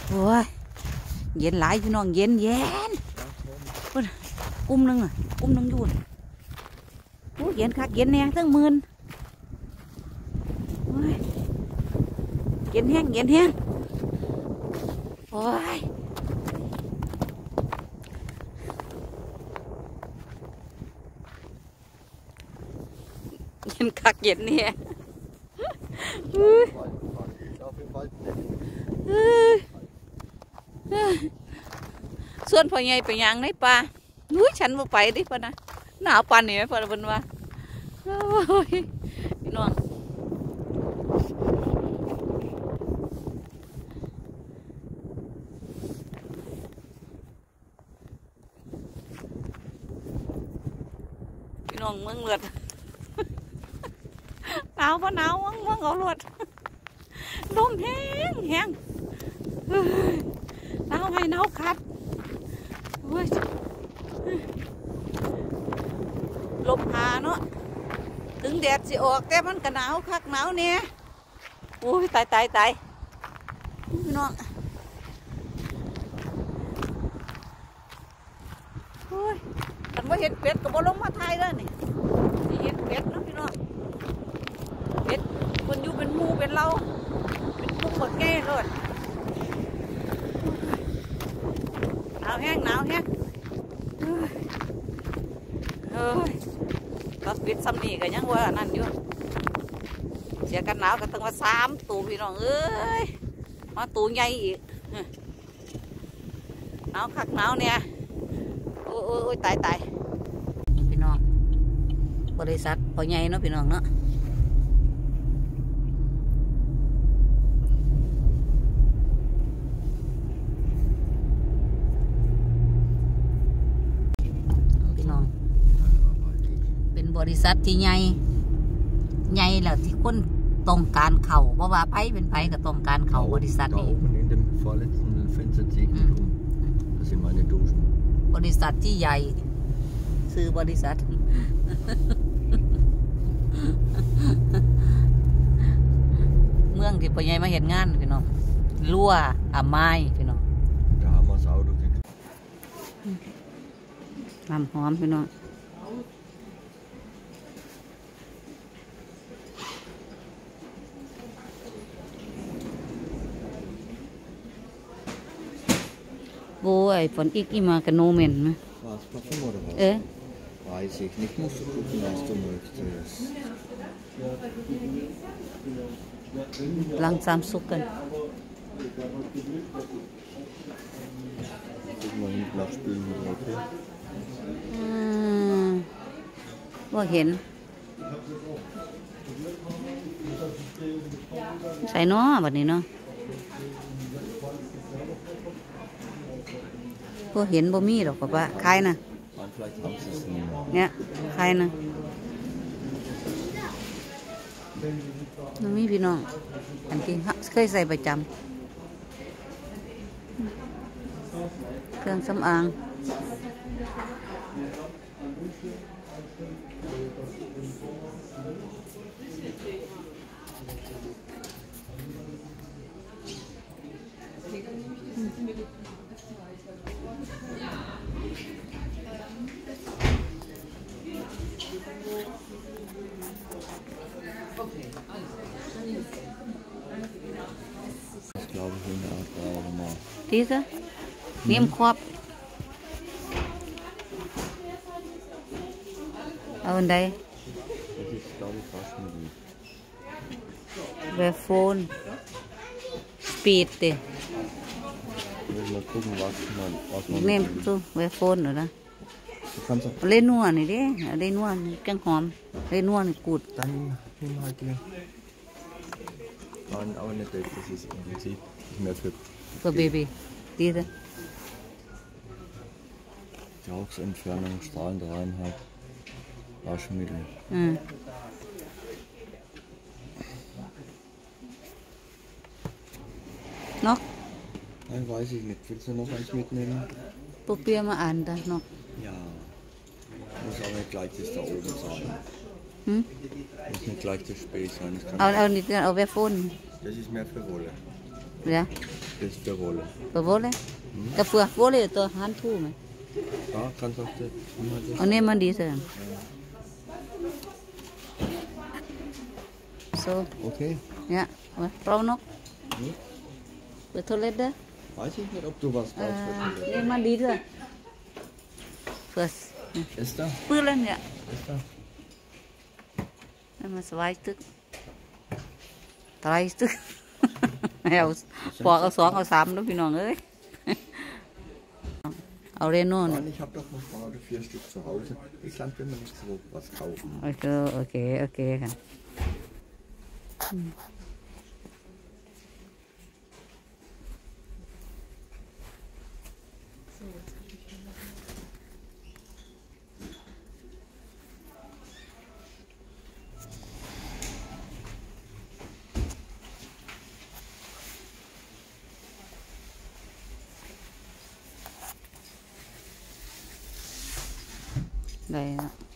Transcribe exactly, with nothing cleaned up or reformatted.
โอ้ยเย็นหลายพี่น้องเย็นเย็นกุ้มนึงอ่ะกุ้มนึงอยู่โอ้เย็นคักเย็นแน่ทั้งมื่นโอ้ยเย็นแห้งเย็นแห้งโอ้ยเย็นคักเย็นเนี่ยส่วนพ่อใหญ่ไปยังในป่านุ้ยฉันมาไปดิพ่อนะหนาวปานนี่ไหมพ่อเป็นว่าพี่น้องพี่น้องเมืองเลือดหนาวพ่อหนาววังวังเอาเลือดลมแห้งแห้งหนาวให้หนาวคัดลมหาเนาะถึงแดดสิออกแต่มันก็หนาวคักหนาวเนี่ยโอ้ยตายตายตายพี่น้องโอ้ยฉันว่าเห็นเป็ดก็บ่ลงมาไทยแล้วนี่นี่เห็นเป็ดนะพี่น้องเป็ดคนอยู่เป็นหมูเป็นเราเป็นพวกคนแก่เลยหนาวแห้งหนาวแห้งเฮ้ยก็ปิดซ้ำนี่กันยังว่านั่นอยู่เสียกันหนาวกันตั้งว่าสามตูพี่น้องเอ้ยมาตูใหญ่อีกหนาวคักหนาวเนี่ยโอ้ยโอ้ยตายตายพี่น้องบริษัทพอใหญ่เนาะพี่น้องเนาะบริษัทที่ใหญ่ใหญ่แล้วที่คนต้องการเข่าเพราะว่าไผเป็นไผก็ต้องการเข่าบริษัทนี้บริษัทที่ใหญ่ซื้อบริษัทเมืองที่พ่อใหญ่มาเห็นงานพี่น้องลั่วอาไม้พี่น้องน้ำหอมพี่น้องโอ้ยฝนอีกอีมากันโนเมนไหมเออ Weiß ich nicht, musst du gucken, was du möchtest. ลังสามสุกกันว่าเห็นใส่น้อแบบนี้เนาะพวกเห็นบ่มีหรอกกับว่าใครนะเนี่ยใครนะน้องมีพี่น้องอันที่เคยใส่ประจำเครื่องสำอางที่ซะเนียมครอบเอาอันใดเวฟโฟนสปีดเตะเนียมซูเวฟโฟนเหรอนะเล่นนัวนี่เด้เล่นนัวจังหอมเล่นนัวนี่กูด Dann nimm halt die. Nein, aber nicht das, das ist im Prinzip mehr für, für Baby. Diese. Jauchsentfernung, strahlende Reinheit, Waschmittel. Mhm. Noch? Nein, weiß ich nicht. Willst du noch eins mitnehmen? Probier mal an, dann noch. Ja. Muss aber nicht gleich das da oben sein. Hm? Muss nicht gleich das Space sein. Das kann aber, aber nicht, aber wer von? Das ist mehr für Wolle. Ja. Das ist der Rolle. ปะโวเลยกะเฟือโวเลยตัวหันทู่ไหม Ja, kannst auch das. อันนี้มันดีสิ so Okay. เนี่ยมาเราเนาะ Hm? เปิดโทรเลตเด้อ Weiß ich nicht, ob du was เอ่อ brauchst. นี่มันดีด้วย first Ist da? ปื้อแล้วเนี่ย Ist da? นี่มันสบายตึกตายตึกเอาปอกเอาสองเอาสามแล้วพี่น้องเอ้ยเอาเรโน่น Nein, ich habe doch noch drei oder vier Stück zu Hause. Ich Land will mir nicht so was kaufen. โอเคโอเคโอเคค่ะได้แล้ว